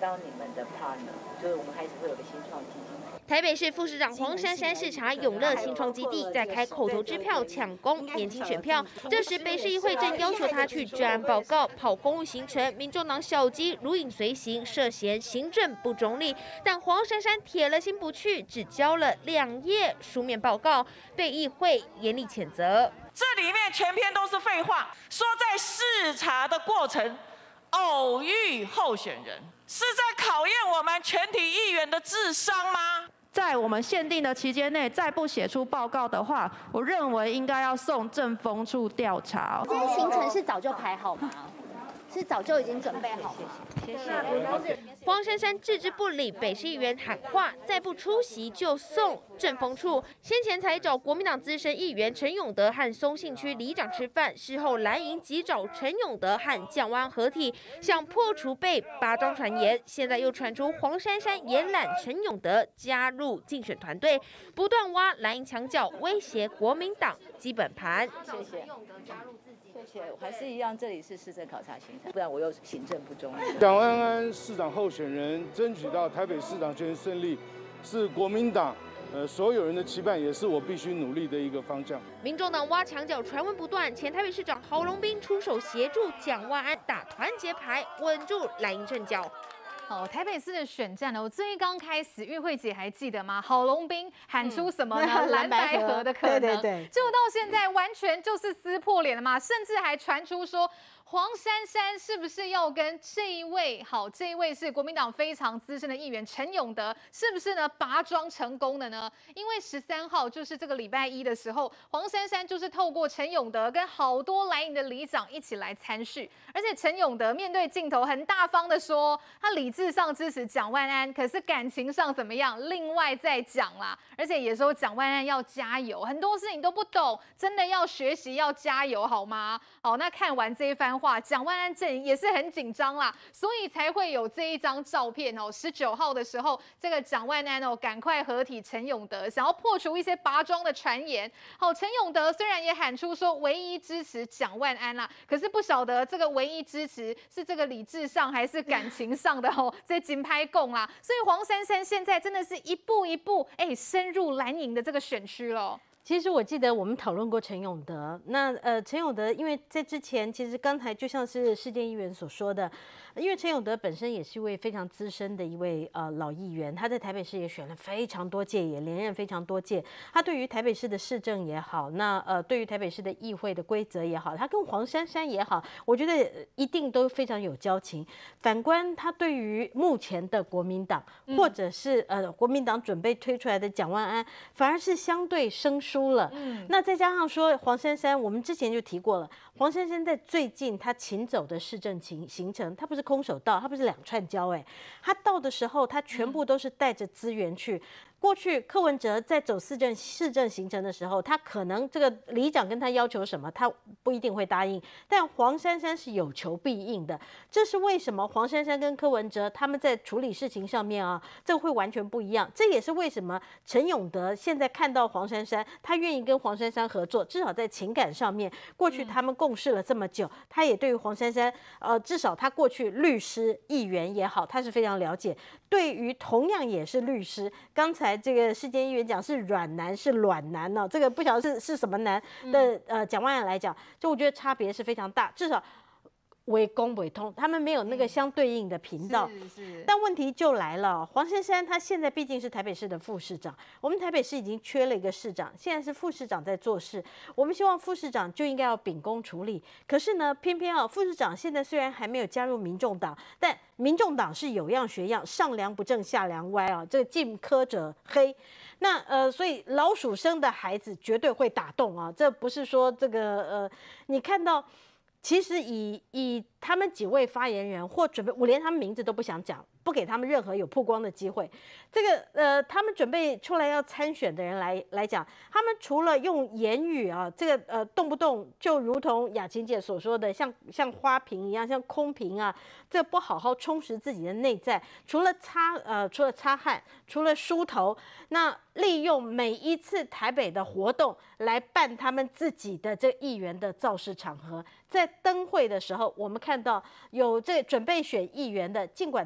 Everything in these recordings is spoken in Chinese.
当你们的 partner， 就是我们开始会有个新创基金。 台北市副市长黄珊珊视察永乐新创基地，在开口头支票抢攻年轻选票。这时北市议会正要求他去专案报告、跑公务行程，民众党小鸡如影随形，涉嫌行政不中立。但黄珊珊铁了心不去，只交了2页书面报告，被议会严厉谴责。 这里面全篇都是废话，说在视察的过程偶遇候选人，是在考验我们全体议员的智商吗？ 在我们限定的期间内，再不写出报告的话，我认为应该要送政风处调查。 这些行程是早就排好吗？是早就已经准备好了。 谢谢。黄珊珊置之不理，北市议员喊话，再不出席就送政风处。先前才找国民党资深议员陈永德和松信区里长吃饭，事后蓝营急找陈永德和蒋万安合体，想破除被拔庄传言。现在又传出黄珊珊延揽陈永德加入竞选团队，不断挖蓝营墙角，威胁国民党基本盘。 谢谢。谢谢，还是一样，这里是市政考察行程，不然我又行政不中立。 蒋万安市长候选人争取到台北市长选胜利，是国民党所有人的期盼，也是我必须努力的一个方向。 民众党挖墙脚传闻不断，前台北市长郝龙斌出手协助蒋万安打团结牌，稳住蓝营阵脚。 台北市的选战呢，我最刚开始，玉慧姐还记得吗？郝龙斌喊出什么呢？蓝白合的可能，对，结果到现在完全就是撕破脸了嘛，甚至还传出说黄珊珊是不是要跟这一位是国民党非常资深的议员陈永德，是不是呢拔庄成功的呢？因为13号就是这个礼拜1的时候，黄珊珊就是透过陈永德跟好多蓝营的里长一起来参叙，而且陈永德面对镜头很大方的说，他理智上支持蒋万安，可是感情上怎么样，另外再讲啦。而且也说蒋万安要加油，很多事情都不懂，真的要学习，要加油好吗？好，那看完这一番话，蒋万安阵营也是很紧张啦，所以才会有这一张照片哦。19号的时候，这个蒋万安哦，赶快合体陈永德，想要破除一些拔庄的传言。好，陈永德虽然也喊出说唯一支持蒋万安啦，可是不晓得这个唯一支持是这个理智上还是感情上的哦，这金拍供啦。所以黄珊珊现在真的是一步一步深入蓝营的这个选区了。 其实我记得我们讨论过陈永德，那陈永德因为在之前，其实刚才就像是世界议员所说的，因为陈永德本身也是一位非常资深的一位老议员，他在台北市也选了非常多届，也连任非常多届。他对于台北市的市政也好，那对于台北市的议会的规则也好，他跟黄珊珊也好，我觉得一定都非常有交情。反观他对于目前的国民党，或者是国民党准备推出来的蒋万安，反而是相对生疏了。那再加上说黄珊珊，我们之前就提过了，黄珊珊在最近他请走的市政行程，他不是空手到，他不是2串交，他到的时候他全部都是带着资源去。过去柯文哲在走市政行程的时候，他可能这个里长跟他要求什么，他不一定会答应，但黄珊珊是有求必应的。这是为什么黄珊珊跟柯文哲他们在处理事情上面啊，这会完全不一样。这也是为什么陈永德现在看到黄珊珊，他愿意跟黄珊珊合作，至少在情感上面，过去他们共事了这么久，他也对于黄珊珊，至少他过去律师、议员也好，他是非常了解。对于同样也是律师，刚才这个世界议员讲是软男是卵男呢，这个不晓得是什么男的蒋万安来讲，就我觉得差别是非常大，至少为公为通，他们没有那个相对应的频道。但问题就来了，黄珊珊她现在毕竟是台北市的副市长，我们台北市已经缺了一个市长，现在是副市长在做事，我们希望副市长就应该要秉公处理。可是呢，偏偏副市长现在虽然还没有加入民众党，但民众党是有样学样，上梁不正下梁歪啊，这个近科者黑。那所以老鼠生的孩子绝对会打动啊，这不是说这个你看到。其实以他们几位发言人或准备，我连他们名字都不想讲，不给他们任何有曝光的机会。这个他们准备出来要参选的人来讲，他们除了用言语啊，这个动不动就如同雅琴姐所说的，像花瓶一样，像空瓶啊，这个不好好充实自己的内在，除了擦汗，除了梳头，那利用每一次台北的活动来办他们自己的这议员的造势场合，在灯会的时候，我们看到有这准备选议员的，尽管他爸爸也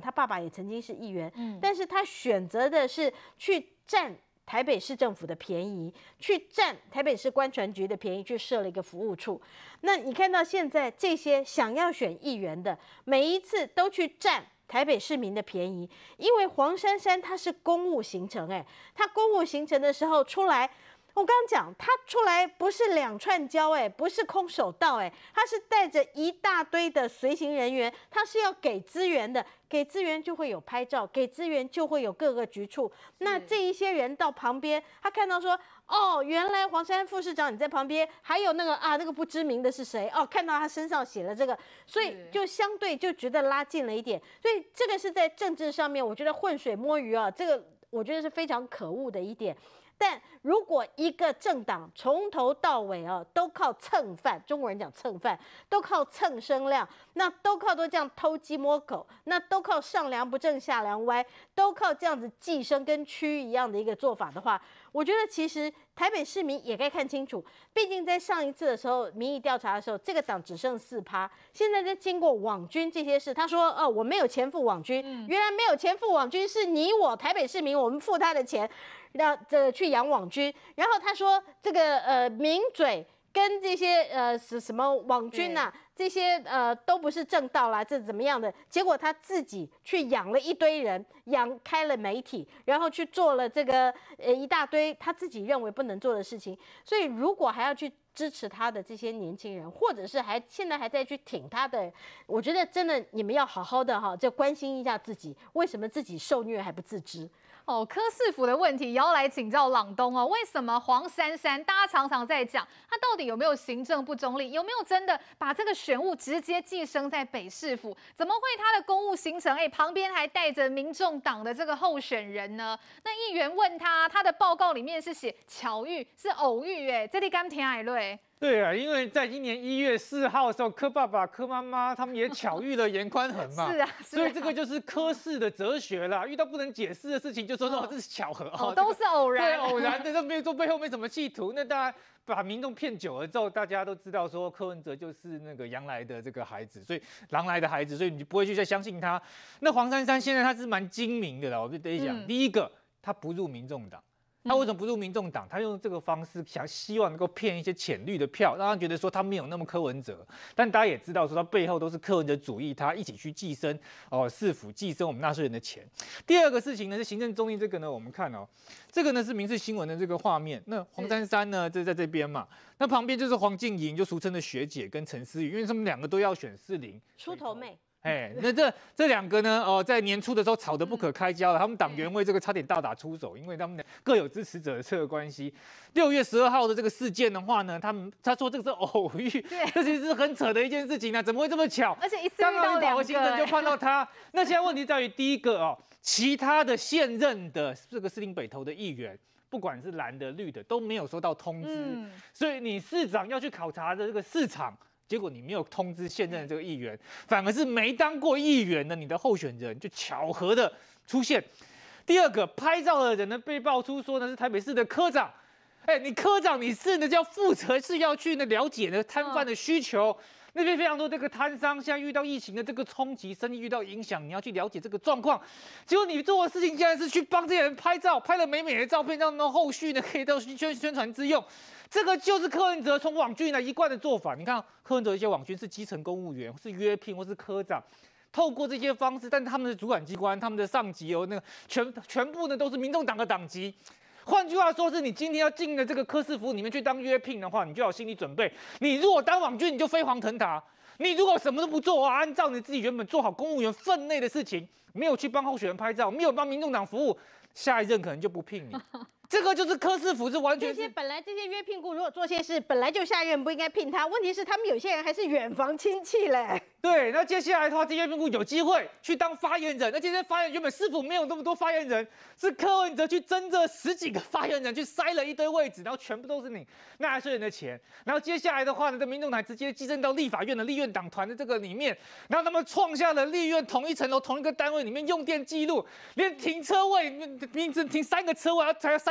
也曾经是议员，但是他选择的是去占台北市政府的便宜，去占台北市观传局的便宜，去设了一个服务处。那你看到现在这些想要选议员的，每一次都去占台北市民的便宜，因为黄珊珊她是公务行程，她公务行程的时候出来。我刚刚讲，他出来不是两串交，不是空手道，他是带着一大堆的随行人员，他是要给资源的，给资源就会有拍照，给资源就会有各个局处。那这一些人到旁边，他看到说，哦，原来黄珊珊副市长你在旁边，还有那个不知名的是谁？哦，看到他身上写了这个，所以就相对就觉得拉近了一点。所以这个是在政治上面，我觉得浑水摸鱼啊，这个我觉得是非常可恶的一点。但如果一个政党从头到尾都靠蹭饭，中国人讲蹭饭，都靠蹭声量，那都靠这样偷鸡摸狗，那都靠上梁不正下梁歪，都靠这样子寄生跟蛆一样的一个做法的话，我觉得其实台北市民也该看清楚，毕竟在上一次的时候民意调查的时候，这个党只剩4%，现在在经过网军这些事，他说我没有钱付网军，原来没有钱付网军是你我台北市民，我们付他的钱。让去养网军，然后他说这个名嘴跟这些什么网军啊，这些都不是正道啦，这怎么样的？结果他自己去养了一堆人，开了媒体，然后去做了这个一大堆他自己认为不能做的事情。所以如果还要去支持他的这些年轻人，或者是现在还在去挺他的，我觉得真的你们要好好的就关心一下自己，为什么自己受虐还不自知？ 柯市府的问题也要来请教朗东为什么黄珊珊大家常常在讲，他到底有没有行政不中立，有没有真的把这个选务直接寄生在北市府？怎么会他的公务行程旁边还带着民众党的这个候选人呢？那议员问他的报告里面是写巧遇，是偶遇，这里敢听海瑞？ 对啊，因为在今年1月4号的时候，柯爸爸、柯妈妈他们也巧遇了严宽恒嘛， 是啊， 所以这个就是柯氏的哲学啦。遇到不能解释的事情，就说这是巧合都是偶然， 对，偶然的，这背后没什么企图。那当然把民众骗久了之后，大家都知道说柯文哲就是那个羊来的这个孩子，所以狼来的孩子，所以你不会去再相信他。那黄珊珊现在他是蛮精明的啦，我就得讲，第一个他不入民众党。他为什么不入民众党？他用这个方式希望能够骗一些浅绿的票，让他觉得说他没有那么柯文哲。但大家也知道说他背后都是柯文哲主义，他一起去寄生市府寄生我们纳税人的钱。第二个事情呢是行政中立，这个呢我们看这个呢是民事新闻的这个画面。那黄珊珊呢这在这边嘛，那旁边就是黄静莹，就俗称的学姐跟陈思雨，因为他们两个都要选40 出头妹。 那这两个呢，在年初的时候吵得不可开交了，他们党员为这个差点大打出手，因为他们各有支持者的这个关系。6月12号的这个事件的话呢，他说这个是偶遇，这其实是很扯的一件事情啊，怎么会这么巧？ 而且一次遇到2个， 刚好行程就看到他。那现在问题在于，第一个其他的现任的这个士林北投的议员，不管是蓝的绿的都没有收到通知，所以你市长要去考察的这个市场。结果你没有通知现任的这个议员，反而是没当过议员的你的候选人就巧合的出现。第二个，拍照的人呢被爆出说呢是台北市的科长，你科长你是呢就要负责是要去了解呢摊贩的需求。那边非常多这个摊商现在遇到疫情的这个冲击，生意遇到影响，你要去了解这个状况。结果你做的事情竟然是去帮这些人拍照，拍了美美的照片，让他们后续呢可以到宣传之用。这个就是柯文哲从网军来一贯的做法。你看柯文哲一些网军是基层公务员，是约聘或是科长，透过这些方式，但他们的主管机关、他们的上级全部呢都是民众党的党籍。换句话说，是你今天要进了这个柯市府里面去当约聘的话，你就要有心理准备。你如果当网军，你就飞黄腾达；你如果什么都不做按照你自己原本做好公务员分内的事情，没有去帮候选人拍照，没有帮民众党服务，下一任可能就不聘你。这个就是柯市府是完全是本来这些约聘雇如果做些事，本来就下一任不应该聘他。问题是他们有些人还是远房亲戚嘞。 对，那接下来的话，这些约聘雇有机会去当发言人。那这些发言人原本市府没有那么多发言人，是柯文哲去争这10几个发言人，去塞了一堆位置，然后全部都是你纳税人的钱。然后接下来的话呢，这民众党直接寄生到立法院的立院党团的这个里面，然后他们创下了立院同一层楼同一个单位里面用电记录，连停车位停3个车位才要塞到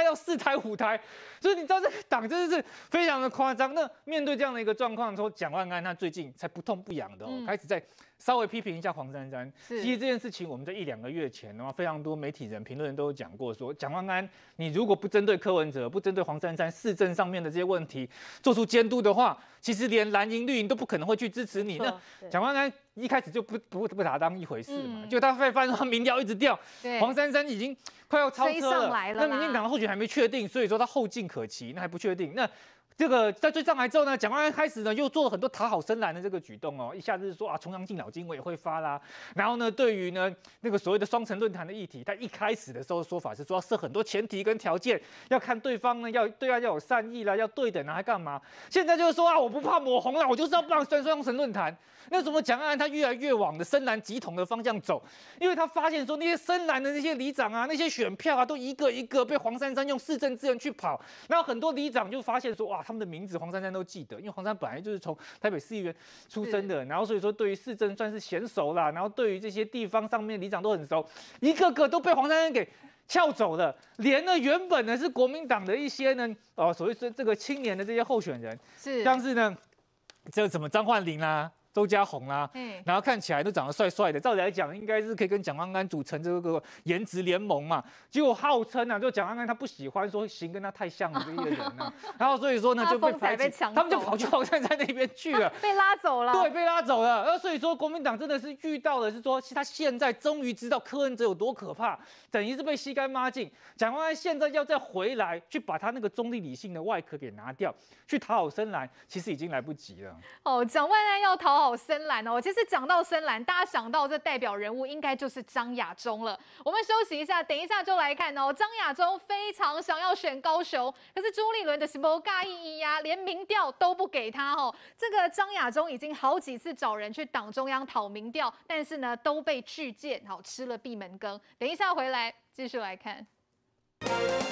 要4台5台，所以你知道这个党真的是非常的夸张。那面对这样的一个状况，说蒋万安他最近才不痛不痒的开始在稍微批评一下黄珊珊。其实这件事情我们在1、2个月前非常多媒体人、评论人都有讲过，说蒋万安你如果不针对柯文哲、不针对黄珊珊市政上面的这些问题做出监督的话，其实连蓝营绿营都不可能会去支持你。那蒋万安一开始就不把它当一回事嘛，就他发现他民调一直掉，黄珊珊已经快要超车了，那民进党的候选人还没确定，所以说他后劲可期，那还不确定。那这个在追上来之后呢，蒋万安开始呢又做了很多讨好深蓝的这个举动一下子说崇洋敬老金我也会发啦，然后呢对于呢那个所谓的双城论坛的议题，他一开始的时候说法是说要设很多前提跟条件，要看对方呢对岸要有善意啦，要对等还干嘛？现在就是说我不怕抹红了，我就是要让双城论坛。那什么蒋万安他越来越往的深蓝极统的方向走，因为他发现说那些深蓝的那些里长那些选票都一个一个被黄珊珊用市政资源去跑，然后很多里长就发现说他们的名字黄珊珊都记得，因为黄珊本来就是从台北市议员出身的，然后所以说对于市政算是娴熟啦，然后对于这些地方上面里长都很熟，一个个都被黄珊珊给撬走了，连呢原本呢是国民党的一些呢所谓是这个青年的这些候选人，像是呢这什么张焕霖啦。周家宏啦，然后看起来都长得帅帅的，照理来讲应该是可以跟蒋万安组成这个颜值联盟嘛。结果号称就蒋万安他不喜欢说型跟他太像的这些人然后所以说呢就被排挤，他们就跑去黄珊珊那边去了， 被拉走了。 对，被拉走了。然后所以说国民党真的是遇到的是说，他现在终于知道柯文哲有多可怕，等于是被吸干抹净。蒋万安现在要再回来去把他那个中立理性的外壳给拿掉，去讨好深蓝，其实已经来不及了。 蒋万安要讨好深蓝其实讲到深蓝，大家想到这代表人物应该就是张亚中了。我们休息一下，等一下就来看张亚中非常想要选高雄，可是朱立伦的是不介意呀，连民调都不给他这个张亚中已经好几次找人去党中央讨民调，但是呢都被拒荐，吃了闭门羹。等一下回来继续来看。